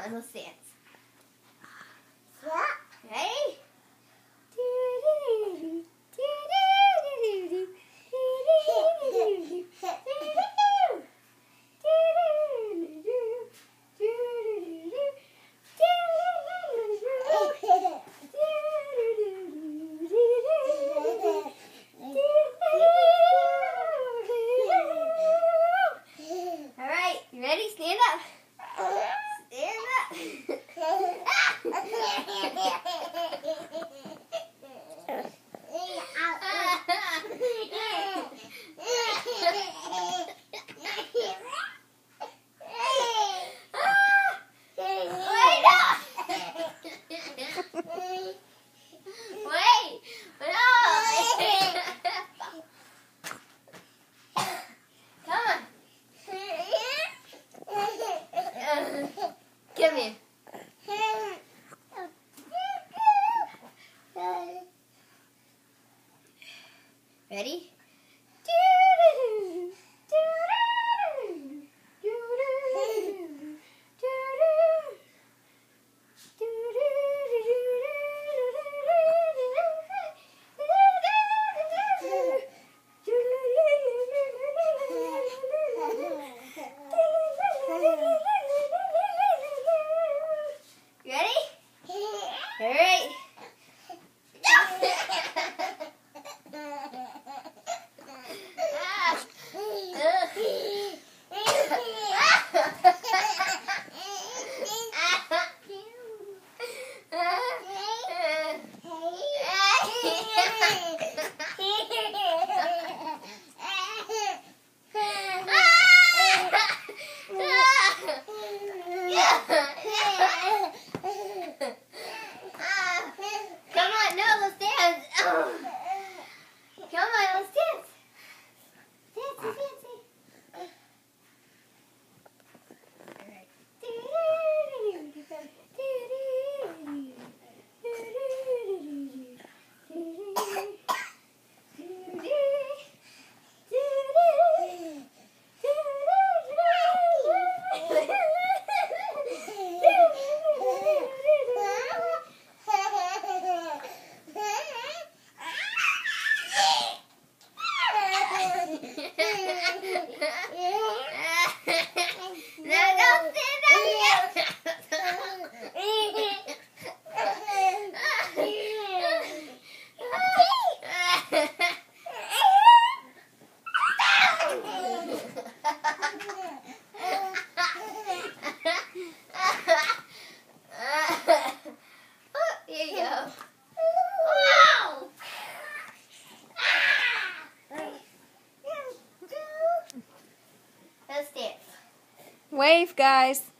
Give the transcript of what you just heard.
on, let's dance. Ready? Alright, you ready? Stand up. Stand up. Come here. Ready? Ready? All right. Come on, no, let's dance. Come on, let's dance. Dance, dance. Here you go. Wow! Let's dance. Wave, guys.